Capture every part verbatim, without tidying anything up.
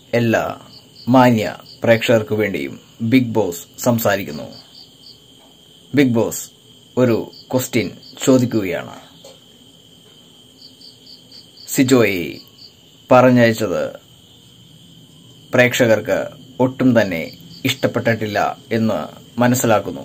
എല്ലാ മാന്യ പ്രേക്ഷകർക്കു വേണ്ടിയും ബിഗ് ബോസ് സംസാരിക്കുന്നു. ബിഗ് ബോസ് ഒരു ക്വസ്റ്റ്യൻ ചോദിക്കുകയാണ്. സിജോയെ പറഞ്ഞയച്ചത് പ്രേക്ഷകർക്ക് ഒട്ടും തന്നെ ഇഷ്ടപ്പെട്ടിട്ടില്ല എന്ന് മനസ്സിലാക്കുന്നു.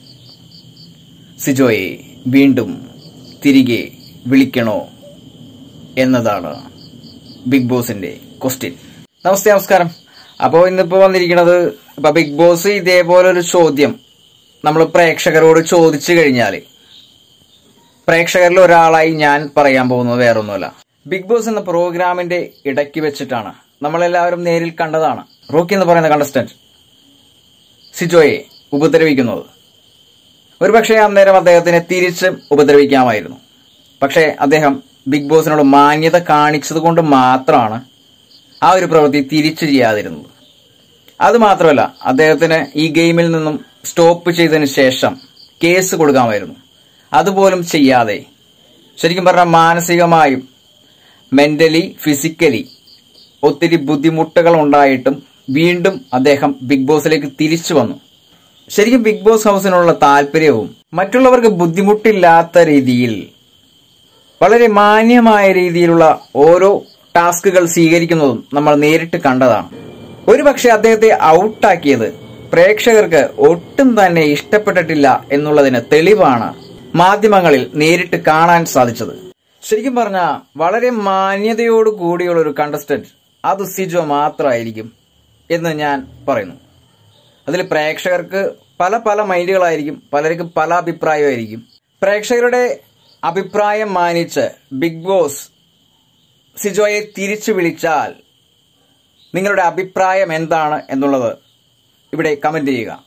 സിജോയെ വീണ്ടും തിരികെ വിളിക്കണോ എന്നതാണ് ബിഗ് ബോസിന്റെ ക്വസ്റ്റ്യൻ. നമസ്തേ, നമസ്കാരം. അപ്പോൾ ഇന്നിപ്പോ വന്നിരിക്കുന്നത് ഇപ്പൊ ബിഗ് ബോസ് ഇതേപോലൊരു ചോദ്യം നമ്മൾ പ്രേക്ഷകരോട് ചോദിച്ചു കഴിഞ്ഞാല് പ്രേക്ഷകരിൽ ഒരാളായി ഞാൻ പറയാൻ പോകുന്നത് വേറൊന്നുമല്ല. ബിഗ് ബോസ് എന്ന പ്രോഗ്രാമിന്റെ ഇടയ്ക്ക് വെച്ചിട്ടാണ് നമ്മളെല്ലാവരും നേരിൽ കണ്ടതാണ് റോക്കി എന്ന് പറയുന്ന കണ്ടസ്റ്റന്റ് സിജോയെ ഉപദ്രവിക്കുന്നത്. ഒരുപക്ഷെ അന്നേരം അദ്ദേഹത്തിനെ തിരിച്ച് ഉപദ്രവിക്കാമായിരുന്നു. പക്ഷേ അദ്ദേഹം ബിഗ് ബോസിനോട് മാന്യത കാണിച്ചത് കൊണ്ട് മാത്രമാണ് ആ ഒരു പ്രവൃത്തി തിരിച്ചു ചെയ്യാതിരുന്നത്. അതുമാത്രമല്ല, അദ്ദേഹത്തിന് ഈ ഗെയിമിൽ നിന്നും സ്റ്റോപ്പ് ചെയ്തതിന് ശേഷം കേസ് കൊടുക്കാമായിരുന്നു. അതുപോലും ചെയ്യാതെ ശരിക്കും പറഞ്ഞാൽ മാനസികമായും മെന്റലി ഫിസിക്കലി ഒത്തിരി ബുദ്ധിമുട്ടുകൾ ഉണ്ടായിട്ടും വീണ്ടും അദ്ദേഹം ബിഗ് ബോസിലേക്ക് തിരിച്ചു വന്നു. ശരിക്കും ബിഗ് ബോസ് ഹൗസിനുള്ള താല്പര്യവും മറ്റുള്ളവർക്ക് ബുദ്ധിമുട്ടില്ലാത്ത രീതിയിൽ വളരെ മാന്യമായ രീതിയിലുള്ള ഓരോ ടാസ്കുകൾ സ്വീകരിക്കുന്നതും നമ്മൾ നേരിട്ട് കണ്ടതാണ്. ഒരുപക്ഷെ അദ്ദേഹത്തെ ഔട്ടാക്കിയത് പ്രേക്ഷകർക്ക് ഒട്ടും തന്നെ ഇഷ്ടപ്പെട്ടിട്ടില്ല എന്നുള്ളതിന് തെളിവാണ് മാധ്യമങ്ങളിൽ നേരിട്ട് കാണാൻ സാധിച്ചത്. ശരിക്കും പറഞ്ഞാൽ വളരെ മാന്യതയോട് കൂടിയുള്ള ഒരു കണ്ടസ്റ്റന്റ് അത് സിജോ മാത്രമായിരിക്കും എന്ന് ഞാൻ പറയുന്നു. അതിൽ പ്രേക്ഷകർക്ക് പല പല മൈൻഡുകളായിരിക്കും, പലർക്കും പല അഭിപ്രായമായിരിക്കും. പ്രേക്ഷകരുടെ അഭിപ്രായം മാനിച്ച് ബിഗ് ബോസ് സിജോയെ തിരിച്ചു വിളിച്ചാൽ നിങ്ങളുടെ അഭിപ്രായം എന്താണ് എന്നുള്ളത് ഇവിടെ കമന്റ് ചെയ്യുക.